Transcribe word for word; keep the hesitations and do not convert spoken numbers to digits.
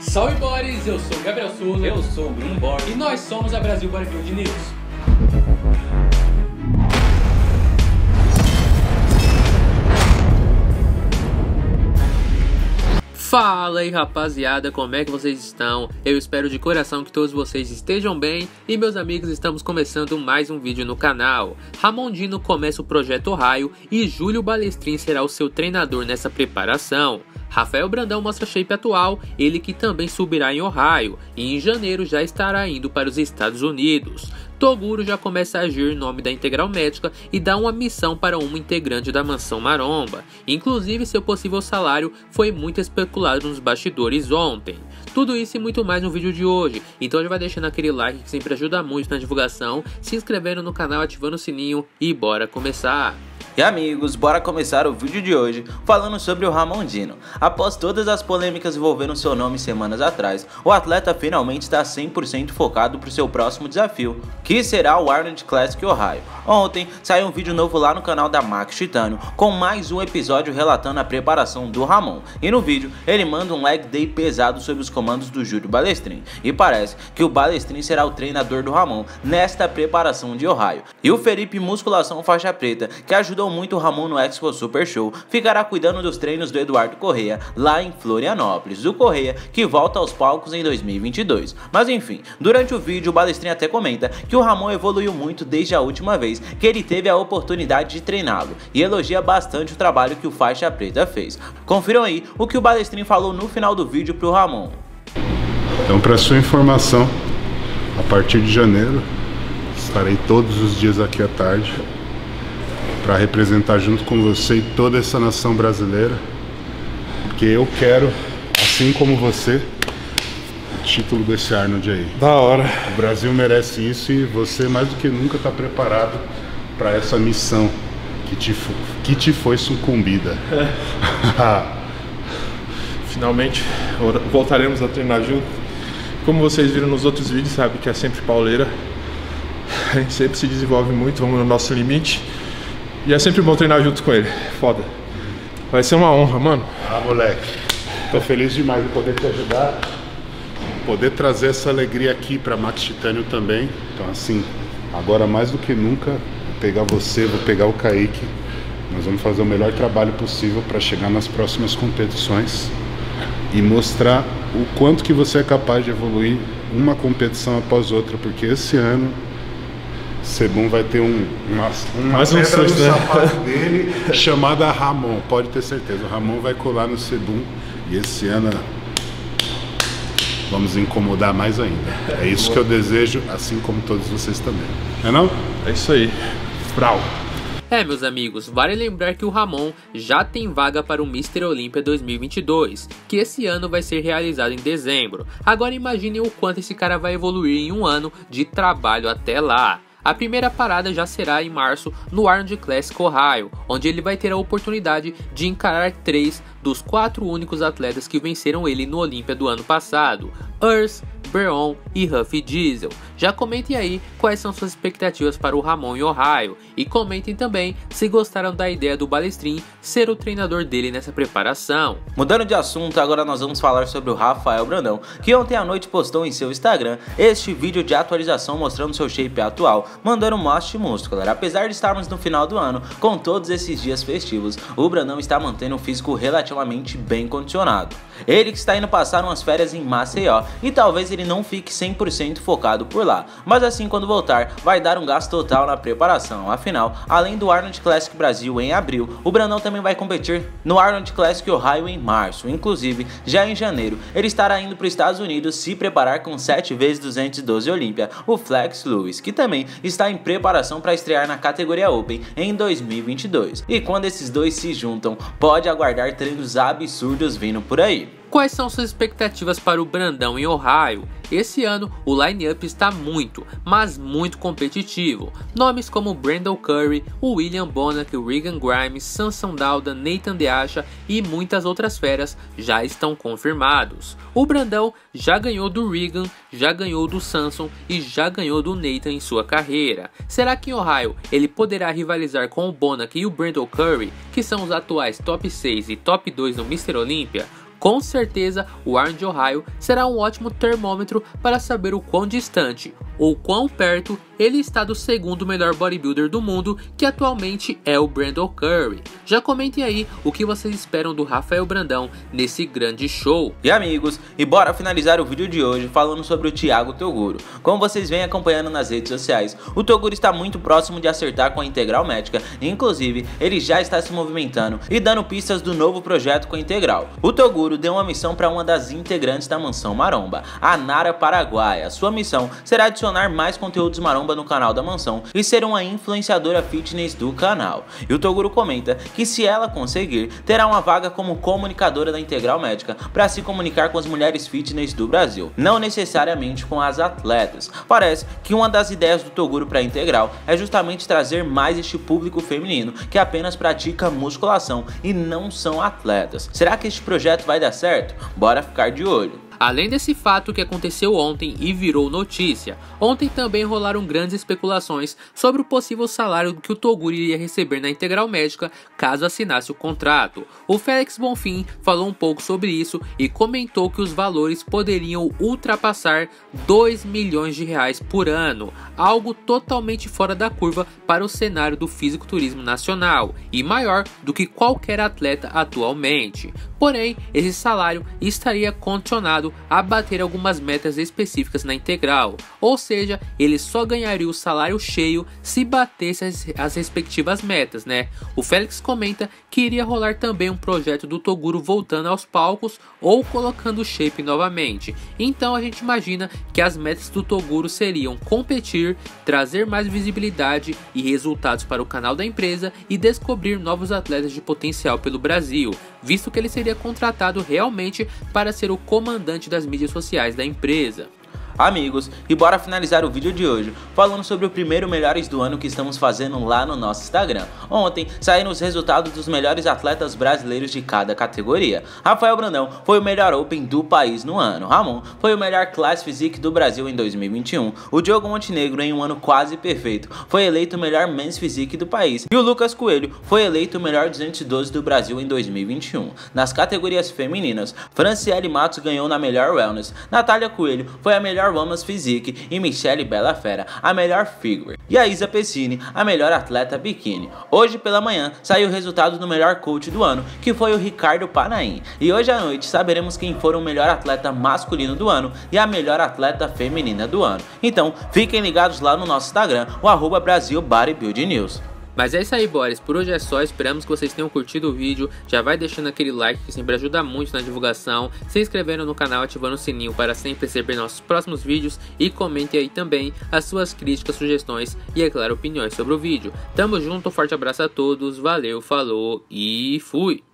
Salve boys, eu sou o Gabriel Souza. Eu sou o Bruno Borges. E nós somos a Brasil Bodybuilding News. Fala aí rapaziada, como é que vocês estão? Eu espero de coração que todos vocês estejam bem. E meus amigos, estamos começando mais um vídeo no canal. Ramon Dino começa o Projeto Ohio e Júlio Balestrin será o seu treinador nessa preparação. Rafael Brandão mostra shape atual, ele que também subirá em Ohio e em janeiro já estará indo para os Estados Unidos. Toguro já começa a agir em nome da Integral Médica e dá uma missão para uma integrante da Mansão Maromba. Inclusive, seu possível salário foi muito especulado nos bastidores ontem. Tudo isso e muito mais no vídeo de hoje, então já vai deixando aquele like que sempre ajuda muito na divulgação, se inscrevendo no canal, ativando o sininho e bora começar! E amigos, bora começar o vídeo de hoje falando sobre o Ramon Dino. Após todas as polêmicas envolvendo seu nome semanas atrás, o atleta finalmente está cem por cento focado para o seu próximo desafio, que será o Arnold Classic Ohio. Ontem saiu um vídeo novo lá no canal da Max Titânio com mais um episódio relatando a preparação do Ramon. E no vídeo ele manda um leg day pesado sob os comandos do Júlio Balestrin. E parece que o Balestrin será o treinador do Ramon nesta preparação de Ohio. E o Felipe Musculação Faixa Preta, que ajudou muito o Ramon no Expo Super Show, ficará cuidando dos treinos do Eduardo Correia lá em Florianópolis, o Correia que volta aos palcos em dois mil e vinte e dois. Mas enfim, durante o vídeo o Balestrin até comenta que o Ramon evoluiu muito desde a última vez que ele teve a oportunidade de treiná-lo e elogia bastante o trabalho que o Faixa Preta fez. Confiram aí o que o Balestrin falou no final do vídeo pro Ramon. Então, para sua informação, a partir de janeiro estarei todos os dias aqui à tarde para representar junto com você e toda essa nação brasileira, porque eu quero, assim como você, o título desse Arnold aí. Da hora. O Brasil merece isso e você mais do que nunca está preparado para essa missão que te, que te foi sucumbida. É. Finalmente voltaremos a treinar junto. Como vocês viram nos outros vídeos, sabe que é sempre pauleira. A gente sempre se desenvolve muito, vamos no nosso limite. E é sempre bom treinar junto com ele. Foda. Vai ser uma honra, mano. Ah, moleque. Tô feliz demais de poder te ajudar. Poder trazer essa alegria aqui pra Max Titânio também. Então assim, agora mais do que nunca, vou pegar você, vou pegar o Kaique. Nós vamos fazer o melhor trabalho possível para chegar nas próximas competições e mostrar o quanto que você é capaz de evoluir uma competição após outra, porque esse ano Sebum vai ter um, uma, uma Mais um pedra no susto, né? sapato dele chamada Ramon, pode ter certeza. O Ramon vai colar no Sebum e esse ano vamos incomodar mais ainda. É isso que eu desejo, assim como todos vocês também. É não? É isso aí. Brau. É, meus amigos, vale lembrar que o Ramon já tem vaga para o mister Olímpia dois mil e vinte e dois, que esse ano vai ser realizado em dezembro. Agora imaginem o quanto esse cara vai evoluir em um ano de trabalho até lá. A primeira parada já será em março no Arnold Classic Ohio, onde ele vai ter a oportunidade de encarar três dos quatro únicos atletas que venceram ele no Olímpia do ano passado, Urs, Beron e Huff Diesel. Já comentem aí quais são suas expectativas para o Ramon em Ohio e comentem também se gostaram da ideia do Balestrin ser o treinador dele nessa preparação. Mudando de assunto, agora nós vamos falar sobre o Rafael Brandão, que ontem à noite postou em seu Instagram este vídeo de atualização mostrando seu shape atual, mandando um must muscular. Apesar de estarmos no final do ano, com todos esses dias festivos, o Brandão está mantendo um físico relativamente bem condicionado. Ele que está indo passar umas férias em Maceió e talvez ele não fique cem por cento focado por lá, mas assim quando voltar vai dar um gasto total na preparação. Afinal, além do Arnold Classic Brasil em abril, o Brandão também vai competir no Arnold Classic Ohio em março. Inclusive, já em janeiro, ele estará indo para os Estados Unidos se preparar com sete vezes duzentos e doze Olímpia, o Flex Lewis, que também está em preparação para estrear na categoria Open em dois mil e vinte e dois. E quando esses dois se juntam, pode aguardar treinos absurdos vindo por aí. Quais são suas expectativas para o Brandão em Ohio? Esse ano o line-up está muito, mas muito competitivo. Nomes como Brandon Curry, William Bonac, Regan Grimes, Samson Dauda, Nathan Deacha e muitas outras feras já estão confirmados. O Brandão já ganhou do Regan, já ganhou do Samson e já ganhou do Nathan em sua carreira. Será que em Ohio ele poderá rivalizar com o Bonac e o Brandon Curry, que são os atuais top seis e top dois no mister Olímpia? Com certeza, o ar de Ohio será um ótimo termômetro para saber o quão distante ou quão perto ele está do segundo melhor bodybuilder do mundo, que atualmente é o Brandon Curry. Já comentem aí o que vocês esperam do Rafael Brandão nesse grande show. E amigos, e bora finalizar o vídeo de hoje falando sobre o Thiago Toguro. Como vocês vêm acompanhando nas redes sociais, o Toguro está muito próximo de acertar com a Integral Médica, e inclusive ele já está se movimentando e dando pistas do novo projeto com a Integral. O Toguro deu uma missão para uma das integrantes da Mansão Maromba, a Nara Paraguaia. Sua missão será adicionar mais conteúdos maromba no canal da Mansão e ser uma influenciadora fitness do canal. E o Toguro comenta que se ela conseguir, terá uma vaga como comunicadora da Integral Médica para se comunicar com as mulheres fitness do Brasil, não necessariamente com as atletas. Parece que uma das ideias do Toguro para a Integral é justamente trazer mais este público feminino que apenas pratica musculação e não são atletas. Será que este projeto vai dar certo? Bora ficar de olho. Além desse fato que aconteceu ontem e virou notícia, ontem também rolaram grandes especulações sobre o possível salário que o Toguro iria receber na Integral Médica caso assinasse o contrato. O Félix Bonfim falou um pouco sobre isso e comentou que os valores poderiam ultrapassar dois milhões de reais por ano, algo totalmente fora da curva para o cenário do fisiculturismo nacional e maior do que qualquer atleta atualmente. Porém, esse salário estaria condicionado a bater algumas metas específicas na Integral, ou seja, ele só ganharia o salário cheio se batesse as, as respectivas metas, né? O Félix comenta que iria rolar também um projeto do Toguro voltando aos palcos ou colocando shape novamente. Então a gente imagina que as metas do Toguro seriam competir, trazer mais visibilidade e resultados para o canal da empresa e descobrir novos atletas de potencial pelo Brasil, visto que ele seria contratado realmente para ser o comandante das mídias sociais da empresa. Amigos, e bora finalizar o vídeo de hoje falando sobre o primeiro Melhores do Ano que estamos fazendo lá no nosso Instagram. Ontem saíram os resultados dos melhores atletas brasileiros de cada categoria. Rafael Brandão foi o melhor Open do país no ano. Ramon foi o melhor Class Physique do Brasil em dois mil e vinte e um. O Diogo Montenegro, em um ano quase perfeito, foi eleito o melhor Men's Physique do país. E o Lucas Coelho foi eleito o melhor duzentos e doze do Brasil em dois mil e vinte e um. Nas categorias femininas, Franciele Matos ganhou na melhor Wellness, Natália Coelho foi a melhor Women's Physique e Michele Bellafera a melhor Figure. E a Isa Pessini a melhor atleta biquíni. Hoje pela manhã saiu o resultado do melhor coach do ano, que foi o Ricardo Panaim. E hoje à noite saberemos quem for o melhor atleta masculino do ano e a melhor atleta feminina do ano. Então fiquem ligados lá no nosso Instagram, o arroba Brasil Bodybuilding News. Mas é isso aí, boys, por hoje é só, esperamos que vocês tenham curtido o vídeo, já vai deixando aquele like que sempre ajuda muito na divulgação, se inscrevendo no canal, ativando o sininho para sempre receber nossos próximos vídeos e comente aí também as suas críticas, sugestões e, é claro, opiniões sobre o vídeo. Tamo junto, um forte abraço a todos, valeu, falou e fui!